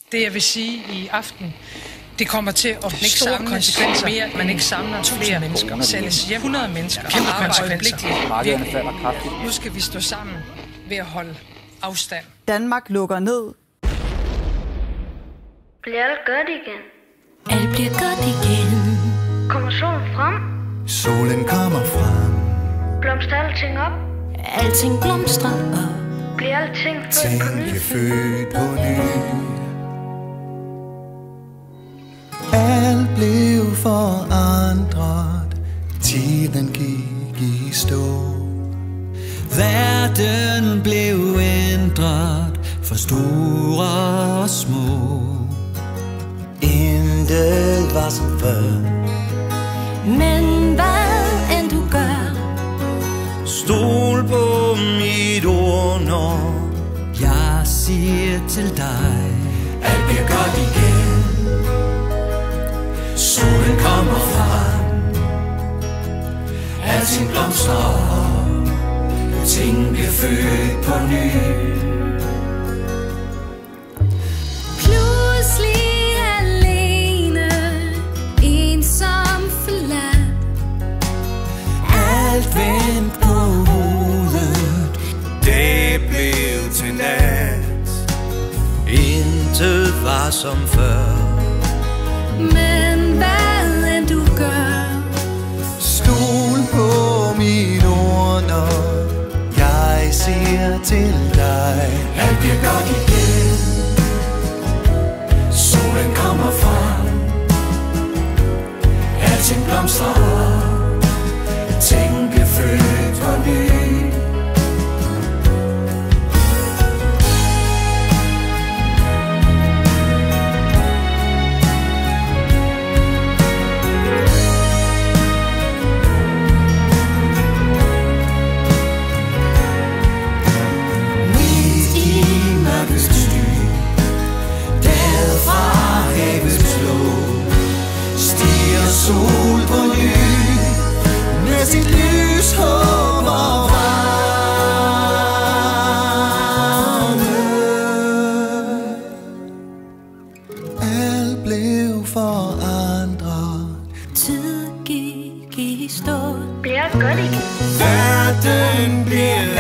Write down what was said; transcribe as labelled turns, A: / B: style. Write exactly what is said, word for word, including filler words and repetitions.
A: Det jeg vil sige i aften, det kommer til at få store konsekvenser, mere at man ikke samler flere mennesker. Sendes hjem hundrede mennesker. Kæmpe konsekvenser.
B: Markederne falder kraftigt.
A: Nu skal vi stå sammen ved at holde afstand.
C: Danmark lukker ned.
D: Bliver alt godt igen?
E: Alt bliver godt igen.
D: Kommer solen frem?
F: Solen kommer frem.
D: Blomster alting op?
E: Alting blomstrer op.
D: Bliver alting født på ny?
F: Ting bliver født på ny. Alt blev forandret. Tiden gik i stå.
G: Verden blev ændret for store og små.
F: Intet var som før.
E: Men hvad end du gør,
G: Stol på mit ord, når jeg siger til dig, alt bliver godt igen. Solen kommer frem. Alting blomstrer op. Ting bliver født på ny.
E: pludselig alene, ensom forladt.
G: Alt vendt på hovedet. Det blev til nat. Intet var som før.
E: Men hvad end du gør,
F: Stol på mit ord, når jeg siger til dig,
G: Alt bliver godt igen. Solen kommer frem. Alting blomstrer op. Ting bliver født på ny. Midt i mørkets sky, derfra havets blå, stiger sol på ny, med sit lys, håb og varme.
F: alt blev forandret.
E: tid gik i stå.
D: Bliver alt godt igen?
G: Verden bliver